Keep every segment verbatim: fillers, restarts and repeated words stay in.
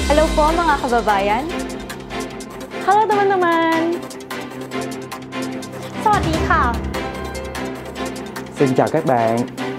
Hello po mga kababayan. Hello teman-teman. สวัสดีค่ะ Xin chào các bạn.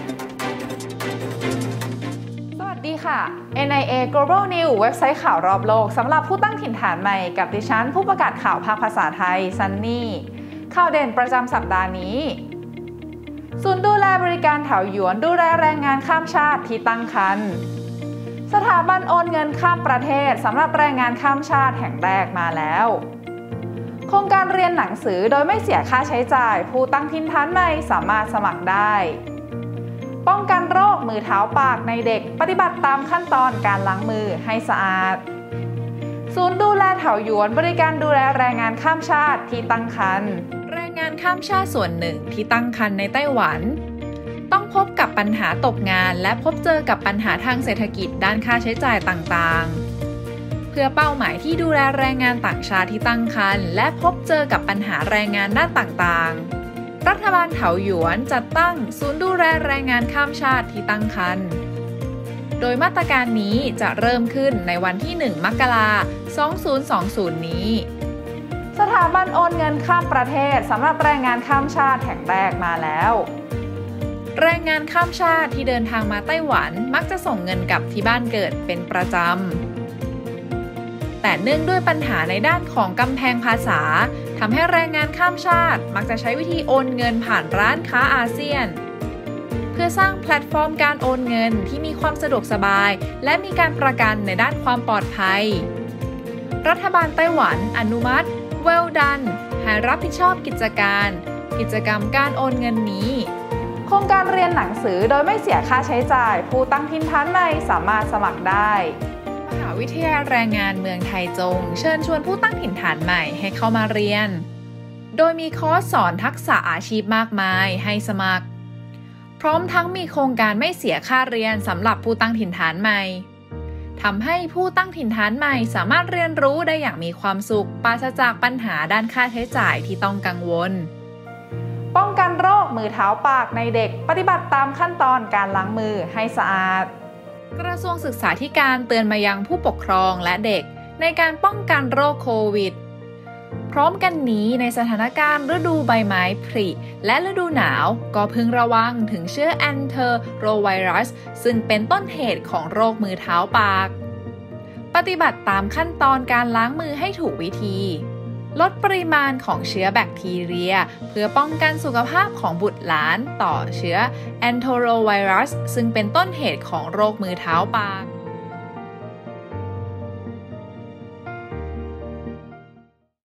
สวัสดีค่ะ เอ็น ไอ เอ Global News เว็บไซต์ข่าวรอบโลกสำหรับผู้ตั้งถิ่นฐานใหม่กับดิฉันผู้ประกาศข่าวภาคภาษาไทยซันนี่ข่าวเด่นประจำสัปดาห์นี้ศูนย์ดูแลบริการเถาหยวนดูแลแรงงานข้ามชาติที่ตั้งครรภ์สถาบันโอนเงินข้ามประเทศสำหรับแรงงานข้ามชาติแห่งแรกมาแล้วโครงการเรียนหนังสือโดยไม่เสียค่าใช้จ่ายผู้ตั้งถิ่นฐานใหม่สามารถสมัครได้ป้องกันโรคมือเท้าปากในเด็กปฏิบัติตามขั้นตอนการล้างมือให้สะอาดศูนย์ดูแลเถาหยวนบริการดูแลแรงงานข้ามชาติที่ตั้งครรภ์แรงงานข้ามชาติส่วนหนึ่งที่ตั้งครรภ์ในไต้หวันต้องพบกับปัญหาตกงานและพบเจอกับปัญหาทางเศรษฐกิจด้านค่าใช้จ่ายต่างๆเพื่อเป้าหมายที่ดูแลแรงงานต่างชาติที่ตั้งครรภ์และพบเจอกับปัญหาแรงงานด้านต่างๆรัฐบาลเถาหยวนจัดตั้งศูนย์ดูแลแรงงานข้ามชาติที่ตั้งครรภ์โดยมาตรการนี้จะเริ่มขึ้นในวันที่หนึ่งมกราคมสองพันยี่สิบนี้สถาบันโอนเงินข้ามประเทศสำหรับแรงงานข้ามชาติแห่งแรกมาแล้วแรงงานข้ามชาติที่เดินทางมาไต้หวันมักจะส่งเงินกลับที่บ้านเกิดเป็นประจำแต่เนื่องด้วยปัญหาในด้านของกำแพงภาษาทำให้แรงงานข้ามชาติมักจะใช้วิธีโอนเงินผ่านร้านค้าอาเซียนเพื่อสร้างแพลตฟอร์มการโอนเงินที่มีความสะดวกสบายและมีการประกันในด้านความปลอดภัยรัฐบาลไต้หวันอนุมัติ Well Done ให้รับผิดชอบกิจการกิจกรรมการโอนเงินนี้โครงการเรียนหนังสือโดยไม่เสียค่าใช้จ่ายผู้ตั้งถิ่นฐานใหม่สามารถสมัครได้มหาวิทยาลัยแรงงานเมืองไทจงเชิญชวนผู้ตั้งถิ่นฐานใหม่ให้เข้ามาเรียนโดยมีคอร์สสอนทักษะอาชีพมากมายให้สมัครพร้อมทั้งมีโครงการไม่เสียค่าเรียนสำหรับผู้ตั้งถิ่นฐานใหม่ทำให้ผู้ตั้งถิ่นฐานใหม่สามารถเรียนรู้ได้อย่างมีความสุขปราศจากปัญหาด้านค่าใช้จ่ายที่ต้องกังวลป้องกันโรคมือเท้าปากในเด็กปฏิบัติตามขั้นตอนการล้างมือให้สะอาดกระทรวงศึกษาธิการเตือนมายังผู้ปกครองและเด็กในการป้องกันโรคโควิดพร้อมกันนี้ในสถานการณ์ฤดูใบไม้ผลิและฤดูหนาวก็พึงระวังถึงเชื้อแอนเทอโรไวรัสซึ่งเป็นต้นเหตุของโรคมือเท้าปากปฏิบัติตามขั้นตอนการล้างมือให้ถูกวิธีลดปริมาณของเชื้อแบคทีเรียเพื่อป้องกันสุขภาพของบุตรหลานต่อเชื้อแอนโทโรไวรัสซึ่งเป็นต้นเหตุของโรคมือเท้าปาก